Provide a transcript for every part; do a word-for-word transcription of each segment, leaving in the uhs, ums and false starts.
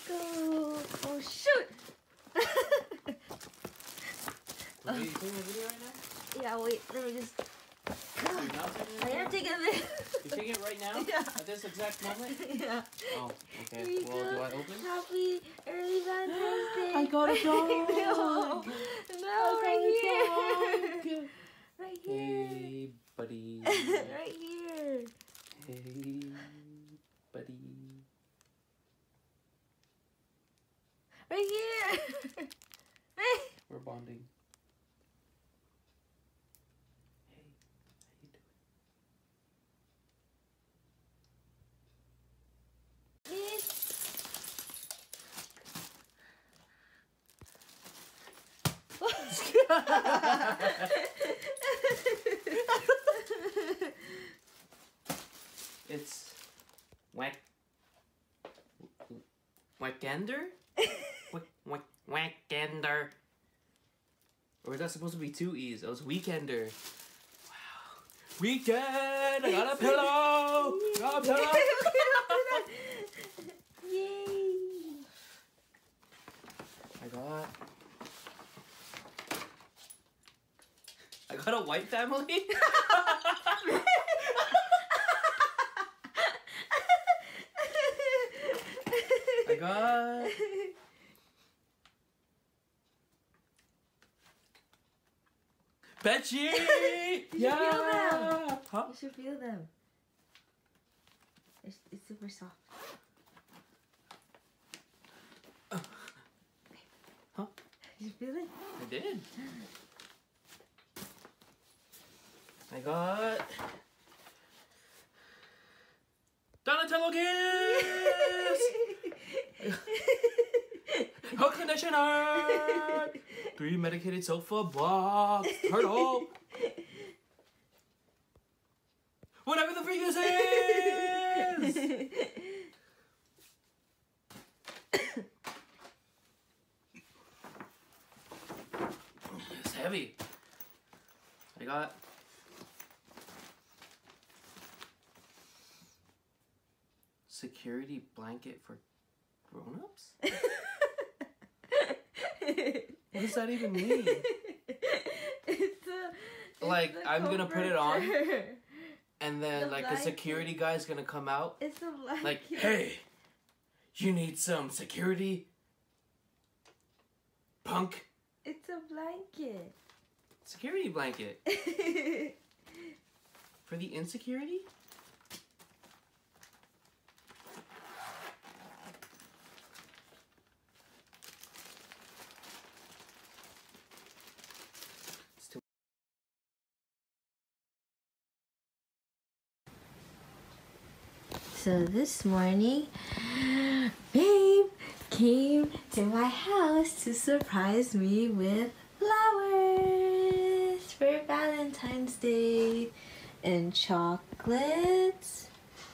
go. Oh shoot! Wait, are you taking a video right now? Yeah, wait, let me just. You're not taking it? I am taking a video. You're taking it right now? Yeah. At this exact moment? Yeah. Oh, okay. Here you Well, go. do I open? Happy early Valentine's Day. I got a dog. No, no, right here. Right here. Hey, buddy. Right here. Hey, buddy. Right here. Hey. We're bonding. Hey, how you doing? It's whack whackender? Whack whack whackender. Or is that supposed to be two E's? It was weekender. Wow. Weekend! I got a pillow! Got a pillow! Yay! I got I got a white family? I got Betchy! Yeah! feel them. Huh? You should feel them. It's, it's super soft. Uh, huh? Did you feel it? I did. I got Donatello Kiss! Hook conditioner! Three medicated sofa box. Turtle! Whatever the freak this is! It's heavy. I got security blanket for grown-ups? What does that even mean? It's a, it's Like, a I'm gonna put it on, comforter. and then, The like, a blanket. security guy's gonna come out. It's a blanket. Like, hey, you need some security? Punk? It's a blanket. Security blanket. For the insecurity? It's too So this morning, babe came to my house to surprise me with flowers for Valentine's Day and chocolates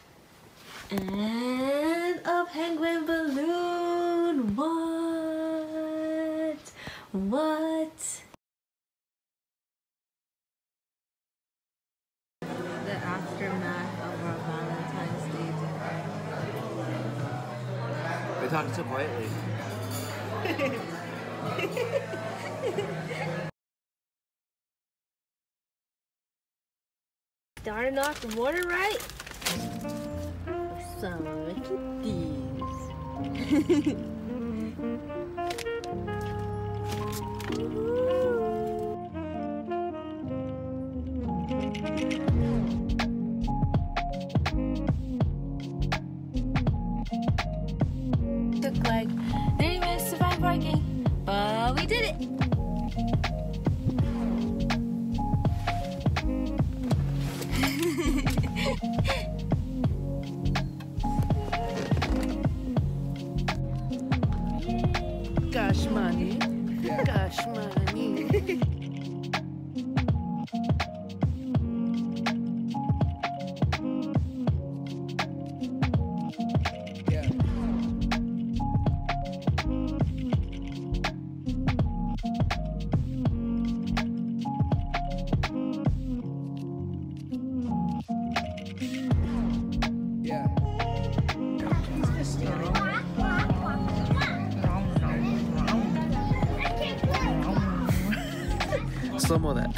and a penguin balloon. What? What? The aftermath of our Valentine's Day dinner. We're talking so quietly. Starting off the morning right. So look at these. Took like thirty minutes to find parking, but we did it. Cash money, cash money. Slow-mo that.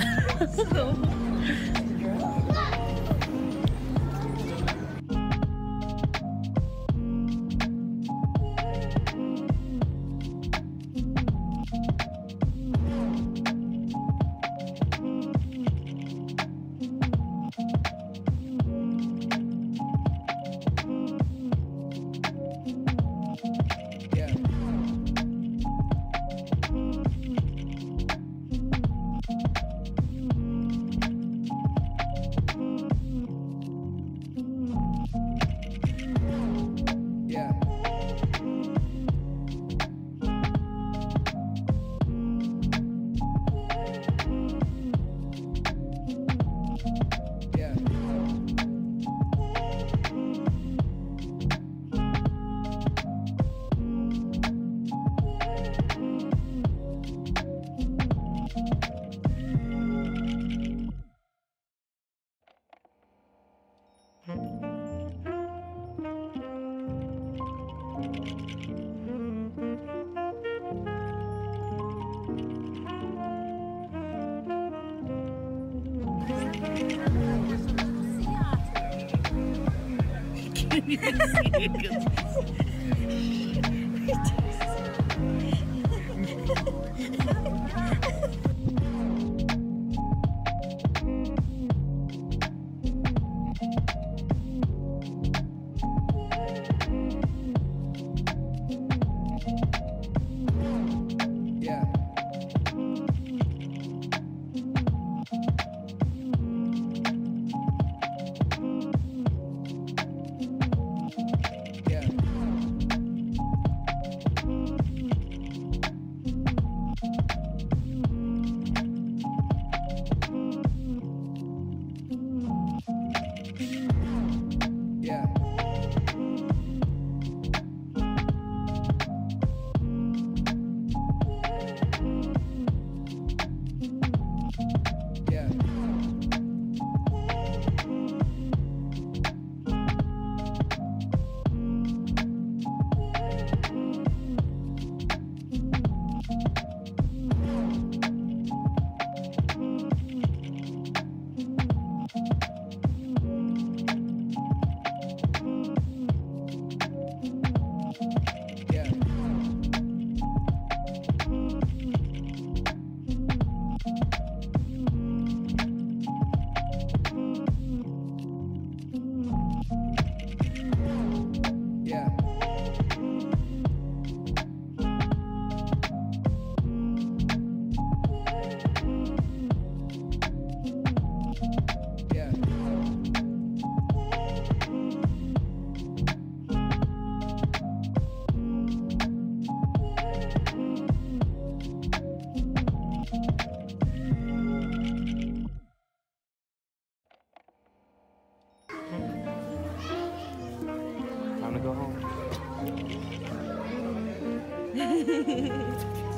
Go home.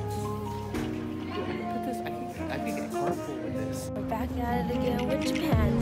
Put this. I can, I can get carpool with this. We're back at it again with Japan.